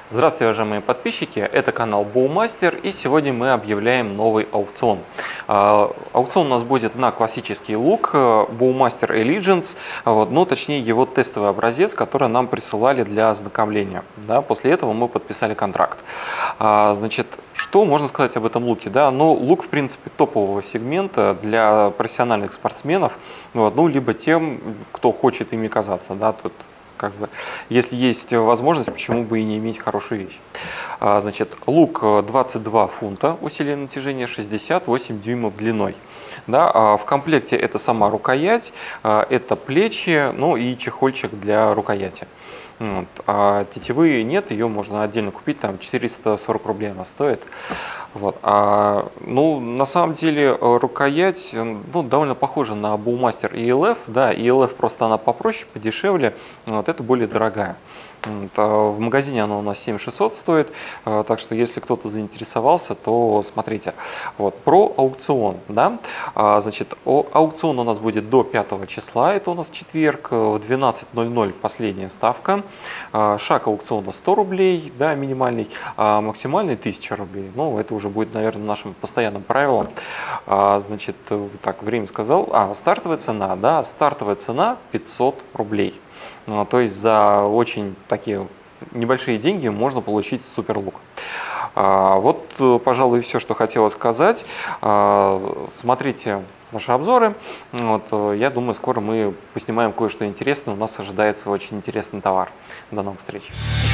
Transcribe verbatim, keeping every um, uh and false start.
Здравствуйте, уважаемые подписчики, это канал Боумастер, и сегодня мы объявляем новый аукцион. Аукцион у нас будет на классический лук Боумастер Allegiance, вот, ну точнее его тестовый образец, который нам присылали для ознакомления. Да, после этого мы подписали контракт. Значит, что можно сказать об этом луке? Да? Ну, лук, в принципе, топового сегмента для профессиональных спортсменов, вот, ну, либо тем, кто хочет ими казаться. Да? Тут как бы, если есть возможность, почему бы и не иметь хорошую вещь. Значит, лук двадцать два фунта, усиленное натяжение, шестьдесят восемь дюймов длиной. Да, в комплекте это сама рукоять, это плечи, ну и чехольчик для рукояти. Вот. А тетивы нет, ее можно отдельно купить, там четыреста сорок рублей она стоит. Вот. А, ну, на самом деле рукоять, ну, довольно похожа на Боумастер и эл эф, да, и эл эф просто она попроще, подешевле, вот, это более дорогая. В магазине она у нас семь тысяч шестьсот стоит, так что если кто-то заинтересовался, то смотрите. Вот, про аукцион. Да? Значит, аукцион у нас будет до пятого числа, это у нас четверг, в двенадцать ноль ноль последняя ставка. Шаг аукциона сто рублей, да, минимальный, а максимальный тысяча рублей. Ну, это уже будет, наверное, нашим постоянным правилом. Значит, так, время сказал. А, стартовая цена, да, стартовая цена пятьсот рублей. То есть за очень такие небольшие деньги можно получить супер лук. Вот, пожалуй, все, что хотела сказать. Смотрите наши обзоры. Вот, я думаю, скоро мы поснимаем кое-что интересное. У нас ожидается очень интересный товар. До новых встреч.